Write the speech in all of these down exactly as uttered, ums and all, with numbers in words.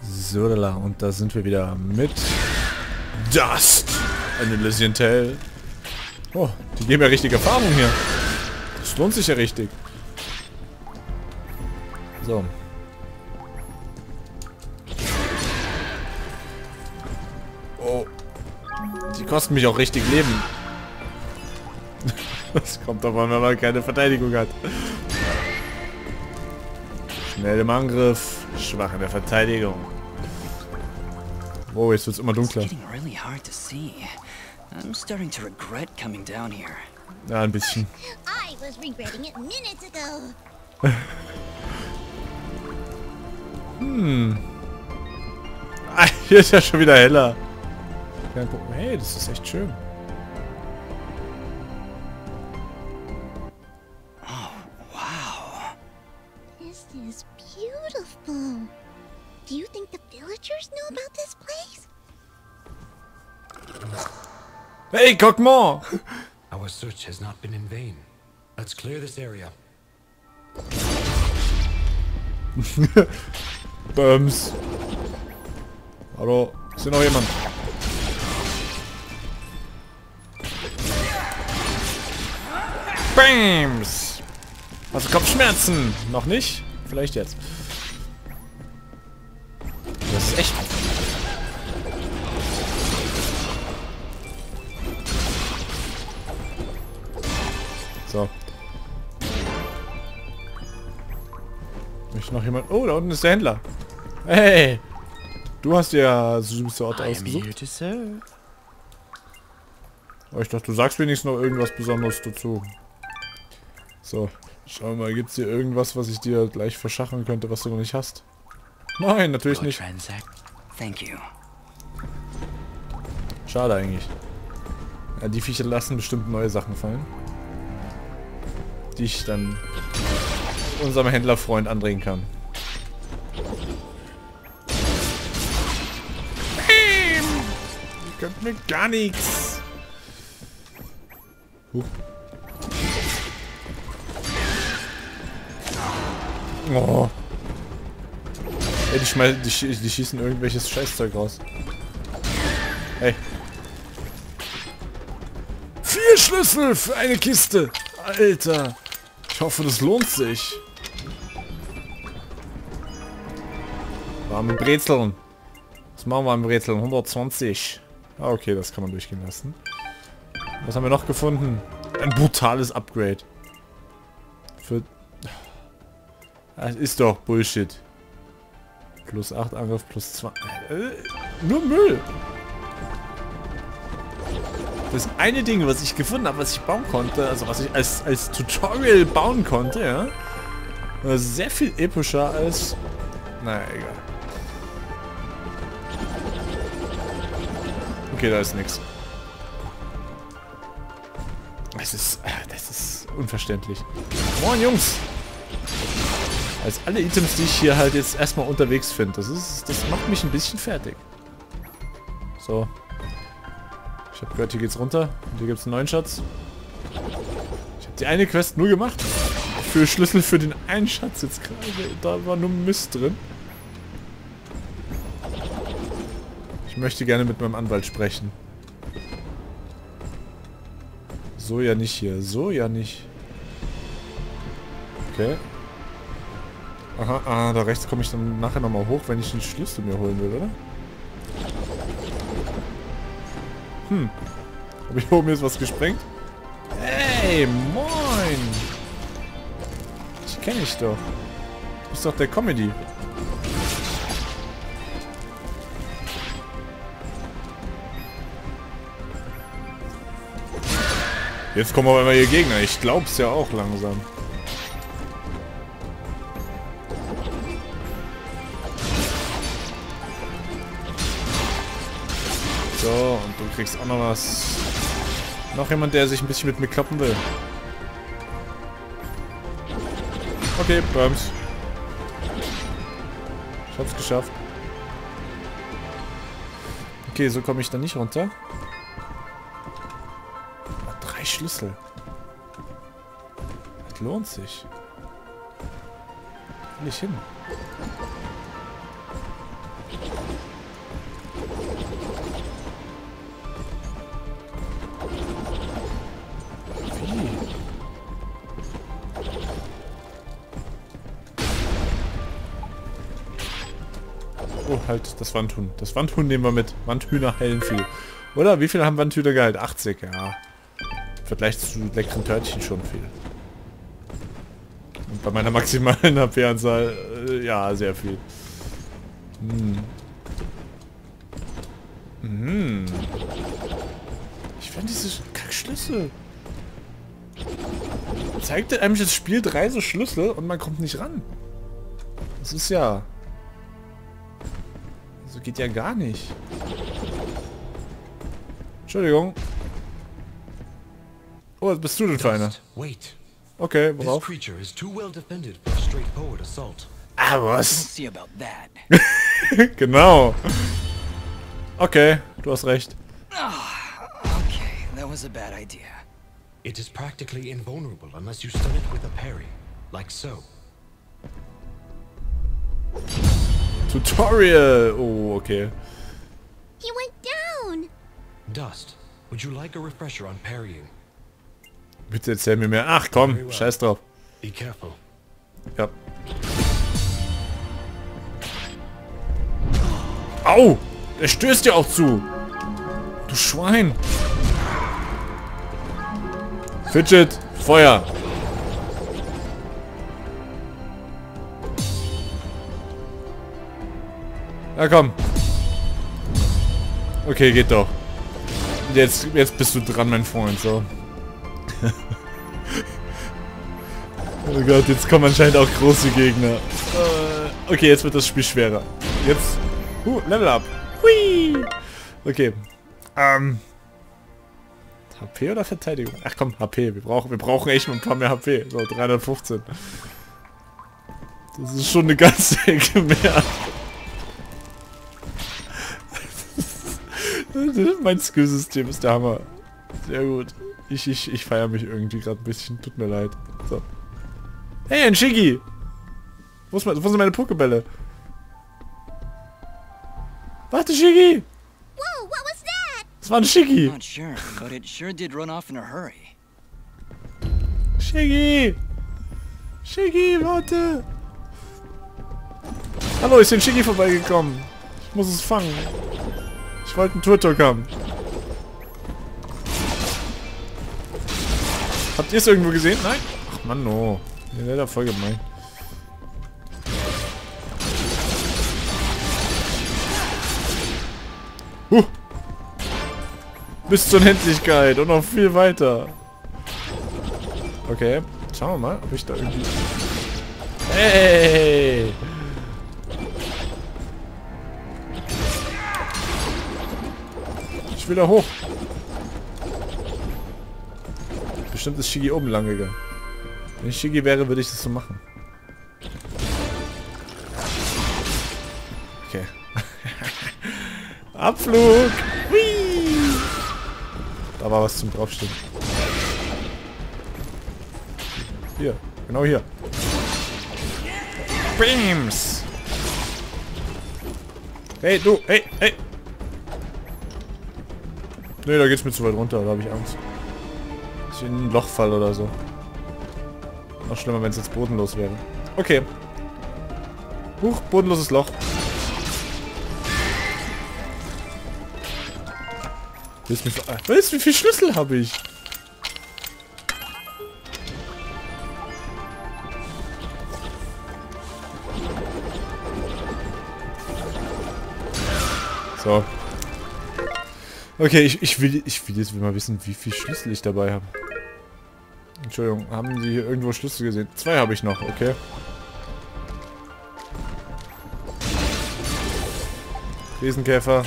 So, und da sind wir wieder mit Dust, eine Elysian Tale. Oh, die geben ja richtig Erfahrung hier. Das lohnt sich ja richtig. So. Oh. Die kosten mich auch richtig Leben. Das kommt aber, wenn man keine Verteidigung hat. Schnell im Angriff, schwach in der Verteidigung. Oh, jetzt wird's immer dunkler. Ja, ein bisschen. Hm. Ah, hier ist ja schon wieder heller. Hey, das ist echt schön. Do you think the villagers know about this place? Hey, Coquemont! Our search has not been in vain. Let's clear this area. Bums. Hallo, ist hier noch jemand? Bams! Hast du Kopfschmerzen? Noch nicht? Vielleicht jetzt. Das ist echt... So. Möchte noch jemand... Oh, da unten ist der Händler. Hey! Du hast ja süße Orte ausgesucht. Oh, ich dachte, du sagst wenigstens noch irgendwas Besonderes dazu. So. Schau mal, gibt's hier irgendwas, was ich dir gleich verschachern könnte, was du noch nicht hast? Nein, natürlich nicht. Schade eigentlich. Ja, die Viecher lassen bestimmt neue Sachen fallen. Die ich dann unserem Händlerfreund andrehen kann. Bam! Ihr könnt mir gar nichts. Hup. Oh. Ey, die, schmeiß, die, sch die schießen irgendwelches Scheißzeug raus. Hey. Vier Schlüssel für eine Kiste. Alter. Ich hoffe, das lohnt sich. Warme Brezeln. Was machen wir am Brezeln? hundertzwanzig. Ah, okay, das kann man durchgehen lassen. Was haben wir noch gefunden? Ein brutales Upgrade. Für... Das ist doch Bullshit. Plus acht Angriff, plus zwei. Äh, nur Müll. Das eine Ding, was ich gefunden habe, was ich bauen konnte, also was ich als, als Tutorial bauen konnte, ja, war sehr viel epischer als... Naja, egal. Okay, da ist nichts. Das ist... Das ist unverständlich. Moin, Jungs! Als alle Items, die ich hier halt jetzt erstmal unterwegs finde. Das ist, das macht mich ein bisschen fertig. So. Ich habe gehört, hier geht's runter. Und hier gibt's einen neuen Schatz. Ich habe die eine Quest nur gemacht. Für Schlüssel für den einen Schatz jetzt gerade. Da war nur Mist drin. Ich möchte gerne mit meinem Anwalt sprechen. So ja nicht hier. So ja nicht. Okay. Aha, ah, da rechts komme ich dann nachher nochmal hoch, wenn ich den Schlüssel mir holen will, oder? Hm. Habe ich oben jetzt was gesprengt? Hey, moin! Ich kenne ich doch. Du bist doch der Comedy. Jetzt kommen aber immer hier Gegner. Ich glaub's ja auch langsam. So, und du kriegst auch noch was. Noch jemand, der sich ein bisschen mit mir kloppen will. Okay, Bums. Ich hab's geschafft. Okay, so komme ich da nicht runter. Ah, drei Schlüssel. Das lohnt sich. Will ich hin? Oh, halt, das Wandhuhn. Das Wandhuhn nehmen wir mit. Wandhühner heilen viel. Oder? Wie viel haben Wandhühner geheilt? achtzig, ja. Im Vergleich zu leckeren Törtchen schon viel. Und bei meiner maximalen H P-Anzahl, äh, ja, sehr viel. Hm. Hm. Ich fand diese Kackschlüssel. Zeigte einem das Spiel drei so Schlüssel und man kommt nicht ran. Das ist ja... So geht ja gar nicht. Entschuldigung. Oh, was bist du denn für einer? Wait. Okay, This worauf? creature is too well defended for a straightforward assault. Ah, We'll was? see about that. Genau. Okay, du hast recht. Okay, that was a bad idea. It is practically invulnerable unless you stun it with a parry, like so. Tutorial. Oh, okay. He went down. Dust, would you like a refresher on parrying? Bitte erzähl mir mehr. Ach komm, scheiß drauf. Be careful. Ja. Au! Der stößt dir auch zu. Du Schwein. Fidget, Feuer. Ja, komm. Okay, geht doch. Jetzt, jetzt bist du dran, mein Freund, so. Oh Gott, jetzt kommen anscheinend auch große Gegner. Äh, okay, jetzt wird das Spiel schwerer. Jetzt... Uh, Level up. Hui. Okay. Ähm... H P oder Verteidigung? Ach komm, H P. Wir brauchen, wir brauchen echt mal ein paar mehr H P. So, dreihundertfünfzehn. Das ist schon eine ganze Ecke mehr. Mein Skillsystem ist der Hammer. Sehr gut. Ich, ich, ich feiere mich irgendwie gerade ein bisschen. Tut mir leid. So. Hey, ein Shiggy! Wo, ist mein, wo sind meine Pokebälle? Warte, Shiggy! Whoa, what was that? Das war ein Shiggy! Not sure, but it sure did run off in a hurry. Shiggy! Shiggy, warte! Hallo, ist ein Shiggy vorbeigekommen. Ich muss es fangen. Ich wollte einen Turtok haben. Habt ihr es irgendwo gesehen? Nein? Ach Mann, no. Der wäre da voll gemein. Huh. Bis zur Unendlichkeit und noch viel weiter. Okay, schauen wir mal, ob ich da irgendwie... Hey! Ich will da hoch. Bestimmt ist Shiggy oben lang gegangen. Wenn ich Shiggy wäre, würde ich das so machen. Okay. Abflug! Hui! Da war was zum Draufstehen. Hier, genau hier. Beams! Hey, du, hey, hey! Nee, da geht's mir zu weit runter, da habe ich Angst. Dass ich in ein Loch fall oder so. Noch schlimmer, wenn es jetzt bodenlos wäre. Okay. Huch, bodenloses Loch. Willst du mich ver- Weißt du, wie viele Schlüssel habe ich? So. Okay, ich, ich, will, ich will jetzt mal wissen, wie viel Schlüssel ich dabei habe. Entschuldigung, haben Sie hier irgendwo Schlüssel gesehen? Zwei habe ich noch, okay. Riesenkäfer.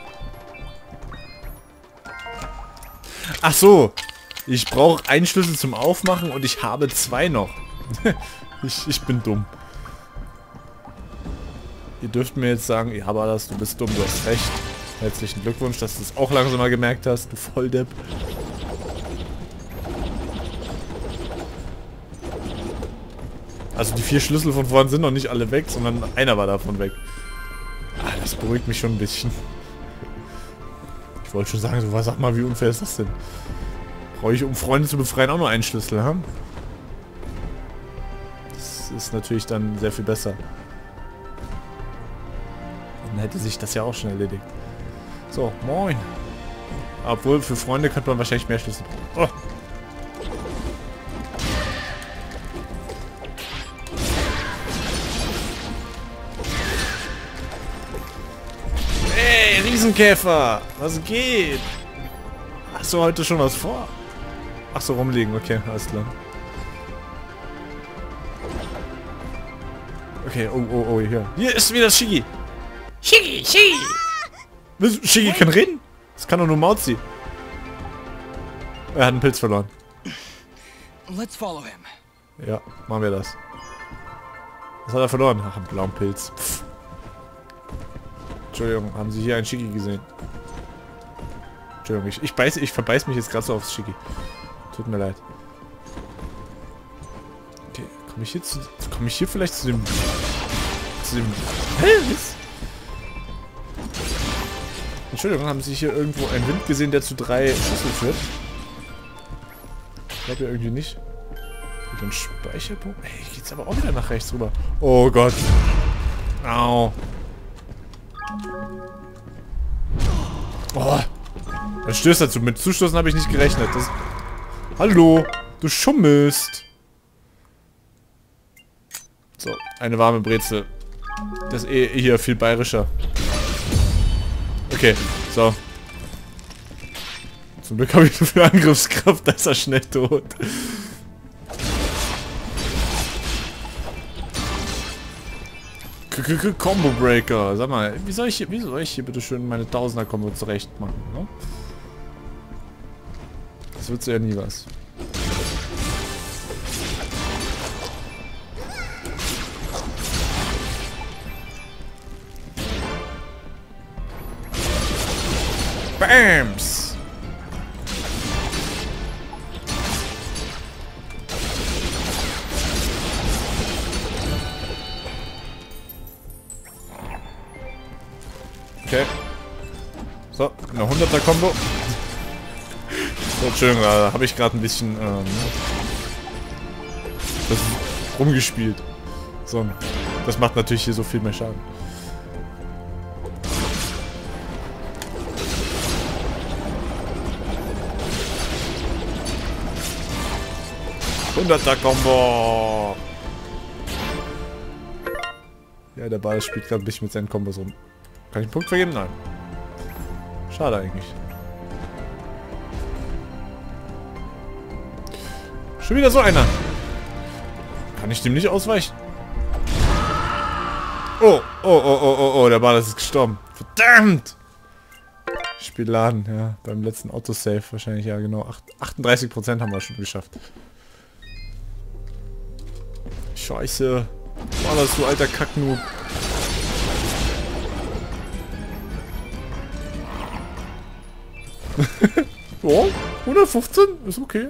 Ach so. Ich brauche einen Schlüssel zum Aufmachen und ich habe zwei noch. ich, ich bin dumm. Ihr dürft mir jetzt sagen, ja, aber das, du bist dumm, du hast recht. Herzlichen Glückwunsch, dass du es auch langsam mal gemerkt hast, du Volldepp. Also die vier Schlüssel von vorn sind noch nicht alle weg, sondern einer war davon weg. Ah, das beruhigt mich schon ein bisschen. Ich wollte schon sagen, so, was, sag mal, wie unfair ist das denn? Brauche ich, um Freunde zu befreien, auch nur einen Schlüssel haben? Das ist natürlich dann sehr viel besser. Dann hätte sich das ja auch schon erledigt. So, moin. Obwohl, für Freunde könnte man wahrscheinlich mehr Schlüssel brauchen. Oh. Hey, Riesenkäfer! Was geht? Hast du heute schon was vor? Ach so, rumliegen. Okay, alles klar. Okay, oh, oh, oh, hier. Hier ist wieder Shiggy. Shiggy, Shiggy! Was? Shiggy kann reden? Das kann doch nur Mauzi. Er hat einen Pilz verloren. Let's follow him. Ja, machen wir das. Was hat er verloren? Ach, einen blauen Pilz. Pff. Entschuldigung, haben Sie hier einen Shiggy gesehen? Entschuldigung, ich, ich, beiß, ich verbeiß mich jetzt gerade so aufs Shiggy. Tut mir leid. Okay, komme ich hier zu... Komme ich hier vielleicht zu dem... Zu dem... Hä? Was? Entschuldigung, haben Sie hier irgendwo einen Wind gesehen, der zu drei Schlüssel führt? Ich glaube ja irgendwie nicht. Mit dem Speicherpunkt... Hey, geht's aber auch wieder nach rechts rüber. Oh Gott. Au. Oh. Dann stößt dazu. Mit Zustoßen habe ich nicht gerechnet. Das... Hallo. Du schummelst. So, eine warme Brezel. Das ist eh hier viel bayerischer. Okay, so. Zum Glück habe ich so viel Angriffskraft, da ist er schnell tot. Combo Breaker. Sag mal, wie soll ich hier, wie soll ich hier bitte schön meine Tausender-Kombo zurecht machen, ne? Das wird so ja nie was. Bams! Okay. So, eine hunderter-Kombo. So, Entschuldigung, da habe ich gerade ein bisschen ähm, das rumgespielt. So, das macht natürlich hier so viel mehr Schaden. hunderter-Kombo! Ja, der Ball spielt gerade ein bisschen mit seinen Kombos rum. Kann ich einen Punkt vergeben? Nein. Schade eigentlich. Schon wieder so einer. Kann ich dem nicht ausweichen? Oh, oh, oh, oh, oh, oh, der Ball ist gestorben. Verdammt! Spielladen, ja. Beim letzten Autosave wahrscheinlich, ja genau. achtunddreißig Prozent haben wir schon geschafft. Scheiße. War das so alter Kacknoob. Oh, hundertfünfzehn? Ist okay.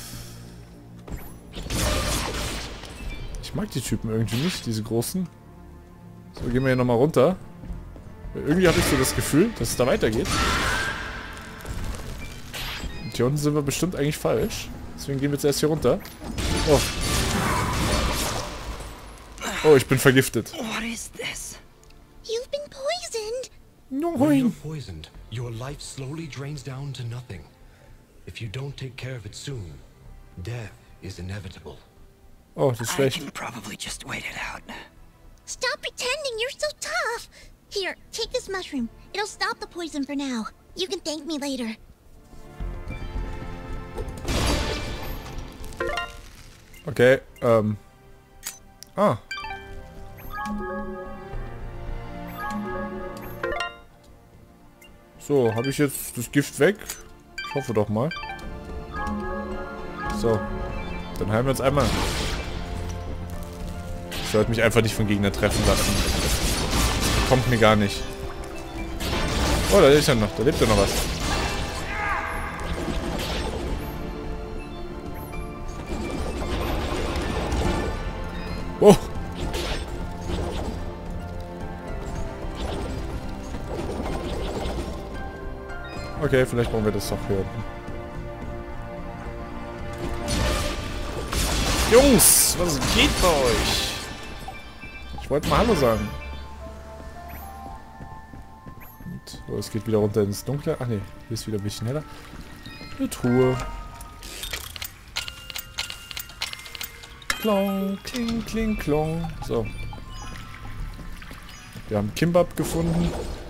Ich mag die Typen irgendwie nicht, diese großen. So, gehen wir hier nochmal runter. Irgendwie habe ich so das Gefühl, dass es da weitergeht. Und hier unten sind wir bestimmt eigentlich falsch. Deswegen gehen wir jetzt erst hier runter. Oh. Oh, ich bin vergiftet. What is this? You've been poisoned. When you're Nein. poisoned, your life slowly drains down to nothing. If you don't take care of it soon, death is inevitable. Oh, das ist I schlecht. can probably just wait it out. Stop pretending you're so tough. Here, take this mushroom. It'll stop the poison for now. You can thank me later. Okay, ähm. Ah. So, habe ich jetzt das Gift weg? Ich hoffe doch mal. So. Dann heilen wir uns einmal. Ich sollte mich einfach nicht von Gegnern treffen lassen. Das kommt mir gar nicht. Oh, da ist ja noch. Da lebt ja noch was. Oh. Okay, vielleicht brauchen wir das doch hier unten. Jungs, was geht bei euch? Ich wollte mal Hallo sagen. Gut. So, es geht wieder runter ins Dunkle. Ach ne, hier ist wieder ein bisschen heller. Eine Truhe. Klong, kling, kling, klong. So. Wir haben Kimbab gefunden.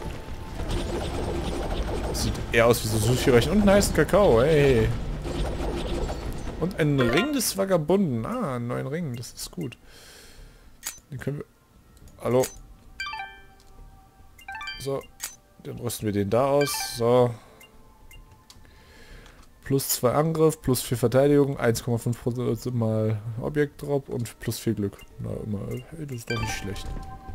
Das sieht eher aus wie so Sushi-Reich. Und einen heißen Kakao, hey. Und ein Ring des Vagabunden. Ah, einen neuen Ring, das ist gut. Den können wir... Hallo. So. Dann rüsten wir den da aus. So. Plus zwei Angriff, plus vier Verteidigung, eins Komma fünf Prozent mal Objektdrop und plus vier Glück. Na, immer. Hey, das ist doch nicht schlecht.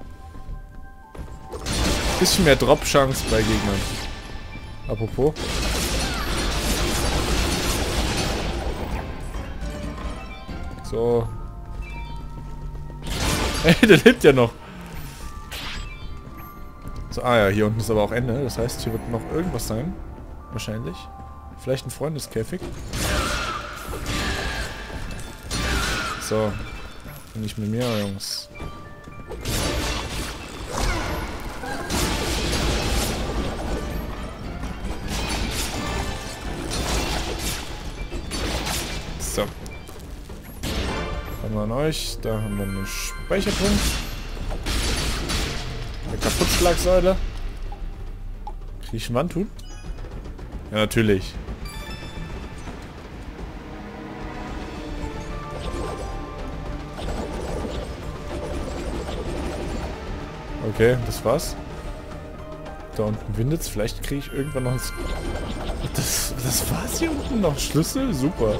Bisschen mehr Drop-Chance bei Gegnern. Apropos. So. Hey, der lebt ja noch. So, ah ja, hier unten ist aber auch Ende. Das heißt, hier wird noch irgendwas sein. Wahrscheinlich. Vielleicht ein Freundeskäfig. So. Nicht mit mir, Jungs. So. Haben wir an euch. Da haben wir einen Speicherpunkt. Eine Kaputtschlagsäule. Krieg ich einen Wandtun? Ja, natürlich. Okay, das war's. Da unten windet's. Vielleicht kriege ich irgendwann noch... Das, das, das war's hier unten noch. Schlüssel? Super.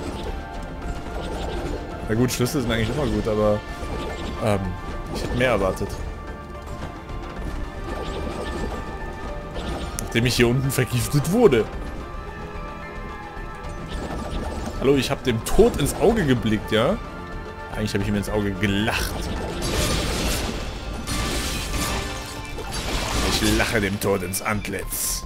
Na gut, Schlüssel sind eigentlich immer gut, aber... Ähm, ich hätte mehr erwartet. Nachdem ich hier unten vergiftet wurde. Hallo, ich habe dem Tod ins Auge geblickt, ja? Eigentlich habe ich ihm ins Auge gelacht. Ich lache dem Tod ins Antlitz.